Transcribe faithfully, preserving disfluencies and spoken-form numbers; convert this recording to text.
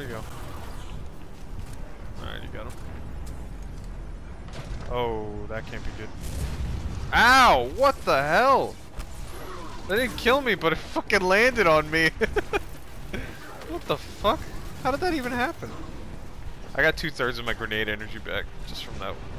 you go? Alright, you got him. Oh, that can't be good. Ow! What the hell? They didn't kill me, but it fucking landed on me. What the fuck? How did that even happen? I got two thirds of my grenade energy back just from that